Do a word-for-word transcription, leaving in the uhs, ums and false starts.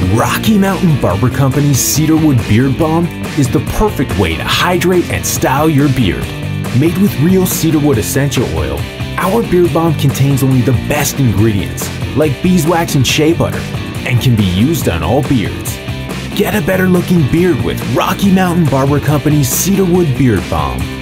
Rocky Mountain Barber Company's Cedarwood Beard Balm is the perfect way to hydrate and style your beard. Made with real cedarwood essential oil, our beard balm contains only the best ingredients, like beeswax and shea butter, and can be used on all beards. Get a better looking beard with Rocky Mountain Barber Company's Cedarwood Beard Balm.